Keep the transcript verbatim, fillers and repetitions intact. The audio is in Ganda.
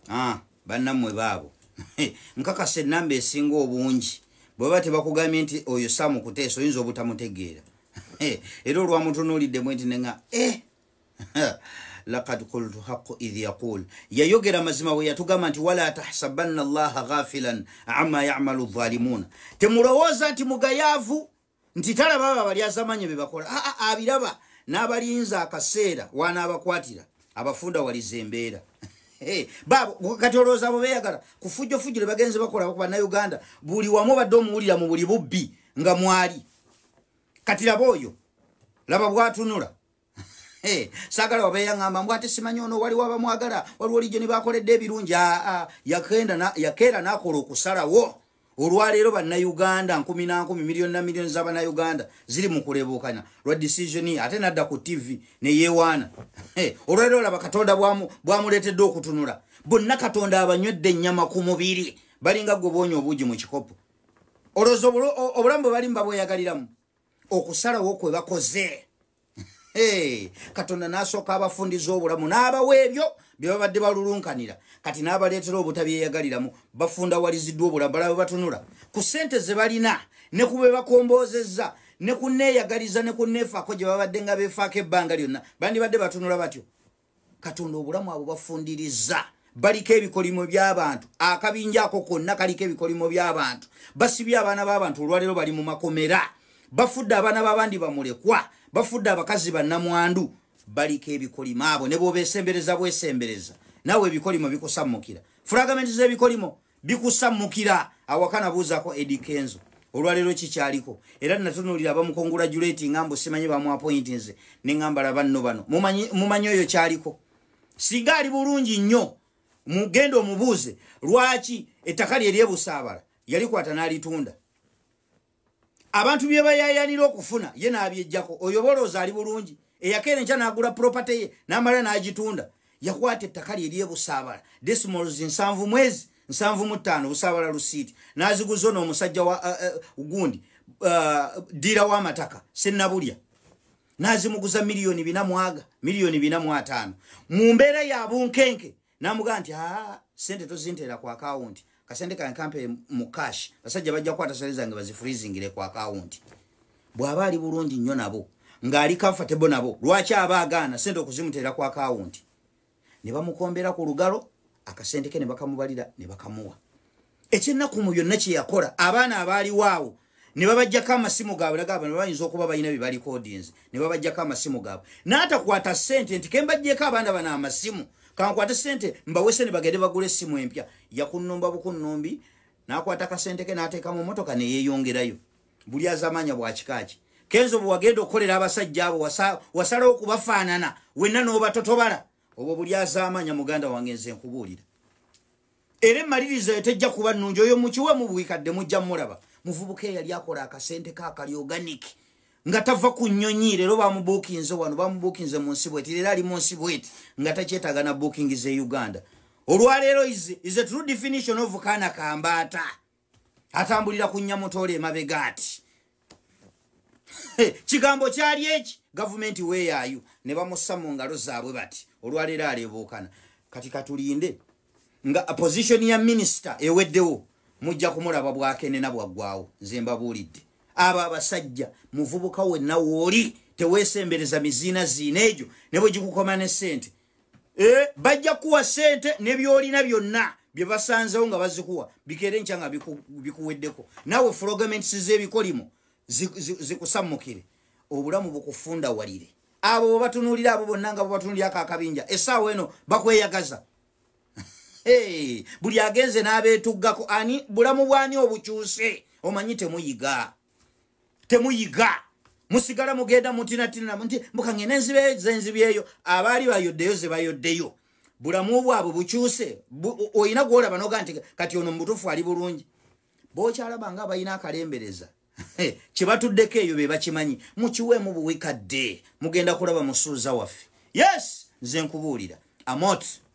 ah bannamwe baabo nkakase namba esinga obungi bweba tebakugambye nti oyo Samu Kuteesa oyinza obutamutegeera era olwamutunuulidde mwenti nenga eh laqad qultu haqqu idh yaqul yayogera mazima we yatugamba nti wala tahsabanna allaha ghafilan amma ya'malu adh-dhalimuna temulowooza nti mugayavu nti talaba baba bali azamanye bebakola a a abiraba n'abalinza akaseera wana abakwatira abafunda walizembeera hey babo katoloza abo beyagala kufujjo fujjo bagenze bakola ku bana Uganda buli wamo badde omuwulira mu buli bubbi nga mwali katira boyo laba bwatunula hey sagala obeyangamba mbwate simanyi ono wali waba mwagala wali olijeni bakoledde ebirungi a yakenda na yakera nakola okusalawo olwaleero bana Uganda nkumi na nkumi milioni na milioni za bana Uganda ziri mu kulebukana lwa decision ate nadda ku T V ne yewana hey olwaleero laba katonda bwamu bwamuletedde okutunula bonna katonda abanywedde nyama ku mubiri balinga gobonyo obuji mu kikopo olozo obulambo bali mbabo yagaliramu okusalawo kwe bakoze hey katonda nasoka abafundizo obulamu n'abawebyo bye babadde balulunkanira kati n'abaleetera obutabyeyagaliiramu bafunda waliziddwa obulamu balaba batunula ku ssente ze balina ne kube bakombozezza ne kunneeyagaliza ne kunneefaako gye babadde nga beefaako ebbanga lyonna bandi badde batunula batyo katonda obulamu abo bafundiriza baliko ebikolimo by'abantu akabinja ako konna kaliko ebikolimo by'abantu basibye abaana b'abantu olwaleero bali mu makomera bafudde abaana b'abandi bamulekwa bafudde abakazi bannamwandu baliko ebikolimo abo ne bobesembereza bwesembereza nawe ebikolimo bikusammukira fragments z'ebikolimo bikusammukira awakana buuzako Eddie Kenzo olwaleero kikyaliko era natunulira bamukongratulating ngambo simanyi bamu appointings ne ngambala banno bano mumanyi mumanyi oyo kyaliko singa ali bulungi nnyo mugendo omubuuze lwaki ettaka lye lyebusaabala yalikwata n'alitunda abantu bye bayayanira okufuna ye n'abyejjako oyo bolooza ali bulungi eyakere ncha n'agula property ye n'amala n'agitunda yakwata ettaka lye lyebusaabala decimals nsanvu mwezi nsanvu mu ttaano busaabala lusiiti n'aziguza n'omusajja wa uh, uh, gundi uh, dira w'amataka sennabulya n'azimuguza miliyoni bina mwaga miliyoni bina mu ataano mu mbeera ya bunkenke n'amugaa nti aa sente tozinteera ku akawunti kasente kankampe mu cash basajja bajja kwata sale zange bazifreezingire ku akawunti bw'aba ali bulungi nnyo nabo ng'ali comfortable nabo lwaki abaagaana sente okuzimuteera ku akawunti ne bamukombera ku lugalo akasente ke ne bakamubalira ne bakamuwa ekyennaku mu byonna kye yakola abaana abaali waawo ne babajjako amasimu gaabwe lagaba ne bayinza okuba balina bye bali codings ne babajjako amasimu gaabwe n'atakwata sente nti kembajjeko abaana bana amasimu kankwata sente mbawese ne bagende bagule essimu empya yakunnumba bukunnumbi n'akwata kasente ke n'ateeka mu motoka ne yeeyongerayo buli azamanya bwakikaaki Kenzo bwagenda okukolera abasajja abo wasa, wasalawo okubafaanana wenna n'obatotobala obwo buli azamanya muganda wange nze nkubuulira era emmalirizo etejja kuba nnungi oyo mukiwe mu bwikadde mujja mulaba muvubuka eyali akola akasente kaakali organic nga tava ku nnyonyi leero bamubuukinze wano bamubuukinze mu nsi bweti leero ali mu nsi bweti nga takyetaaga na booking ze Uganda olwaleero ize is a true definition of kana kambaata atambulira ku nnyamutole emabega ati kigambo kyali eki government where are you ne bamussa mu ngalo zaabwe bati olwaleero aleebuukana kati katulinde nga a position ya minister eweddewo mujja kumulaba bwakenena bwaggwawo nze mbabuulidde aba abasajja muvubuka wenna wooli teweesembereza miziina ziina egyo ne bwe gikukoma ne ssente e, bajja kuwa ssente ne byolina byonna bye basanzewo nga bazikuwa bikere nkya nga bikuweddeko naawe fragments z'ebikolimo zikusammukire obulamu bukufunda walire abo bobatunuulira abo bonna nga bobatunulira akakabinja essaawa eno bakweyagaza hey, buli agenze n'abeetuggako ani bulamu bwani obukyuse omanyi temuyiga temuyiga musigala mugenda mutinatina nti mbukangene enzibe zenzibyeyo abaali bayoddeyo ze bayoddeyo bulamu bwabwe bukyuse bu, oyina gwolaba noga nti kati ono mubutuufu ali bulungi bokyalaba nga bayina akalembereza kyebatuddeko eyo be bakimanyi mukiweemu buwikadde mugenda kulaba musuuza waffe yes nze nkubuulira amot